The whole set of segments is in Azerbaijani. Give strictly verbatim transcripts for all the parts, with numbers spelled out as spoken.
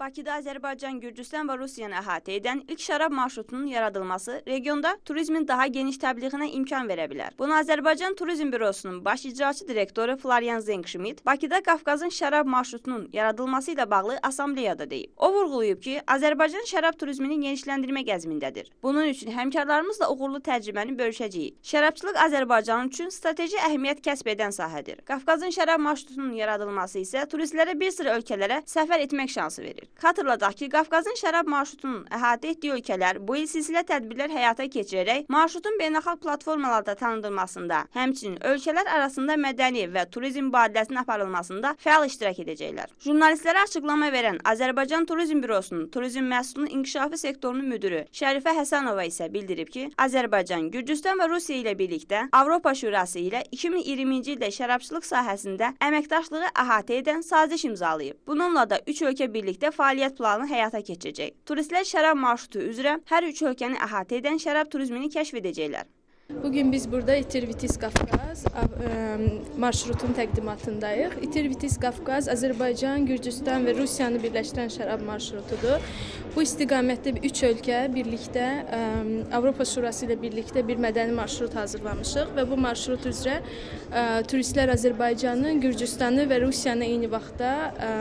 Bakıda Azərbaycan, Gürcüstan və Rusiyanı əhatə edən ilk şərab marşrutunun yaradılması regionda turizmin daha geniş təbliğinə imkan verə bilər. Bunu Azərbaycan Turizm Bürosunun baş icraçı direktoru Florian Zenkschmidt Bakıda Qafqazın şərab marşrutunun yaradılması ilə bağlı assambleyada deyib. O vurğulayıb ki, Azərbaycan şərab turizmini genişləndirmək əzmindədir. Bunun üçün həmkarlarımızla uğurlu təcrübəni bölüşəcəyik. Şərabçılıq Azərbaycan üçün strateji əhəmiyyət kəsb edən sahədir. Qafqazın şərab marşrutunun yaradılması isə turistlərə bir sıra ölkələrə səfər etmək şansı verir. Xatırladaq ki, Qafqazın şərab marşrutunun əhatə etdiyi ölkələr bu il silsilə tədbirlər həyata keçirərək marşrutun beynəlxalq platformalarda tanıdılmasında, həmçinin ölkələr arasında mədəni və turizm mübadiləsinin aparılmasında fəal iştirak edəcəklər. Jurnalistlərə açıqlama verən Azərbaycan Turizm Bürosunun turizm məhsulunun inkişafı sektorunun müdürü Şərifə Həsənova isə bildirib ki, Azərbaycan, Gürcüstan və Rusiya ilə birlikdə Avropa Şurası ilə iki min iyirminci ildə şərabçılıq sahəsində əməkdaşlığı əhatə edən saziş imzalayıb. Bununla da üç ölkə birlikdə fəaliyyət planı həyata keçirecək. Turistlər şərab marşrutu üzrə hər üç ölkəni əhatə edən şərab turizmini kəşf edəcəklər. Bugün biz burada İtir-Vitis Qafqaz marşrutun təqdimatındayıq. İtir-Vitis Qafqaz Azərbaycan, Gürcüstan və Rusiyanı birləşdirən şərab marşrutudur. Bu istiqamətdə üç ölkə birlikdə Avropa Şurası ilə birlikdə bir mədəni marşrut hazırlamışıq və bu marşrut üzrə turistlər Azərbaycanı, Gürcüstanı və Rusiyanı eyni vaxtda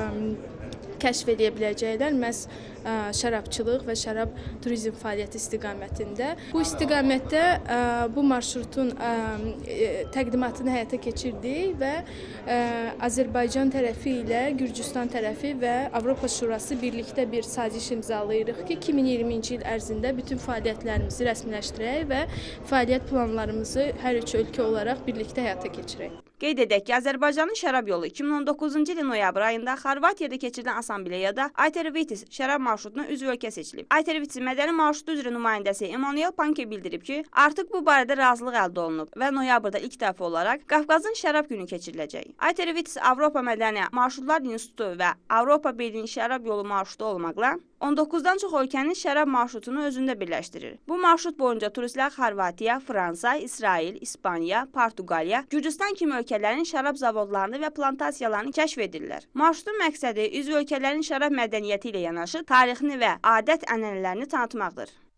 kəşf edə biləcəklər məhz şərabçılıq və şərab turizm fəaliyyəti istiqamətində. Bu istiqamətdə bu marşrutun təqdimatını həyata keçirdik və Azərbaycan tərəfi ilə Gürcüstan tərəfi və Avropa Şurası birlikdə bir saziş imzalayırıq ki, iki min iyirminci il ərzində bütün fəaliyyətlərimizi rəsmiləşdirək və fəaliyyət planlarımızı hər üç ölkə olaraq birlikdə həyata keçirək. Qeyd edək ki, Azərbaycanın şərab yolu iki min on doqquzuncu ilin noyabr ayında Xorvatiyada keçirilən assambleyada İtir-Vitis şərab marşrutuna üzv ölkə seçilib. İtir-Vitis mədəni marşrutu üzrə nümayəndəsi Emanuel Panke bildirib ki, artıq bu barədə razılıq əldə olunub və noyabrda ilk dəfə olaraq Qafqazın şərab günü keçiriləcək. İtir-Vitis Avropa Mədəni Marşrutlar İnstitutu və Avropa Birliyi şərab yolu marşrutu olmaqla on doqquzdan çox ölkənin şərab marşrutunu özündə birləşdirir. Bu marşrut boyunca turistlər Xorvatiya, Fransa, İsrail, İspaniya, Portuqaliya, Gürcüstan kimi ölkələrin şərab zavodlarını və plantasiyalarını kəşf edirlər. Marşrutun məqsədi üzv ölkələrin şərab mədəniyyəti ilə yanaşı tarixini və adət-ənənələrini tanıtmaqdır.